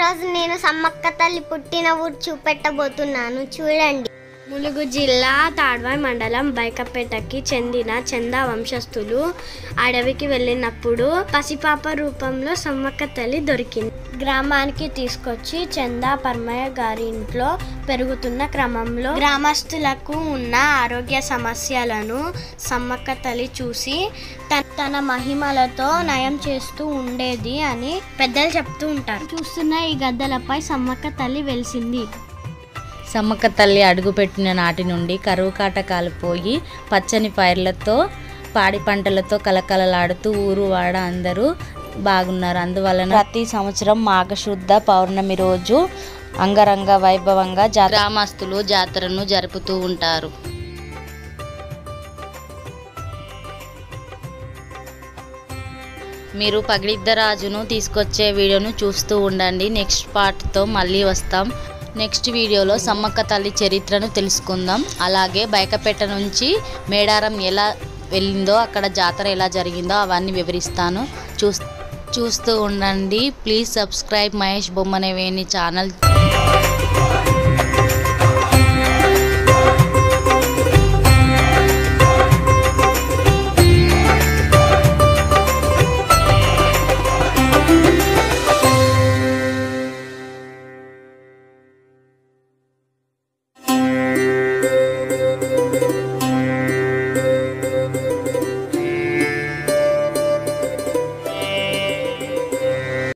ఈరోజు నేను సమ్మక్క తల్లి పుట్టిన ఊరు చూపెట్టబోతున్నాను, చూడండి. ములుగు జిల్లా తాడ్వాయి మండలం బైకపేటకి చెందిన చందా వంశస్థులు అడవికి వెళ్ళినప్పుడు పసిపాప రూపంలో సమ్మక్క తల్లి దొరికింది. గ్రామానికి తీసుకొచ్చి చందా పరమయ్య గారి ఇంట్లో పెరుగుతున్న క్రమంలో గ్రామస్తులకు ఉన్న ఆరోగ్య సమస్యలను సమ్మక్క తల్లి చూసి తన మహిమలతో నయం చేస్తూ ఉండేది అని పెద్దలు చెప్తూ ఉంటారు. చూస్తున్న ఈ గద్దలపై సమ్మక్క తల్లి వెలిసింది. సమ్మక్క తల్లి అడుగుపెట్టిన నాటి నుండి కరువు కాటకాలు పోయి పచ్చని పైర్లతో పాడి పంటలతో కలకలలాడుతూ ఊరు వాడ అందరూ బాగున్నారు. అందువలన ప్రతి సంవత్సరం మాఘశుద్ధ పౌర్ణమి రోజు అంగరంగ వైభవంగా గ్రామస్తులు జాతరను జరుపుతూ ఉంటారు. మీరు పగిడిద్దరాజును తీసుకొచ్చే వీడియోను చూస్తూ ఉండండి. నెక్స్ట్ పార్ట్తో మళ్ళీ వస్తాం. నెక్స్ట్ వీడియోలో సమ్మక్క తల్లి చరిత్రను తెలుసుకుందాం. అలాగే బైకపేట నుంచి మేడారం ఎలా వెళ్ళిందో, అక్కడ జాతర ఎలా జరిగిందో అవన్నీ వివరిస్తాను. చూస్తూ ఉండండి. Please subscribe Mahesh Bommanaveni channel.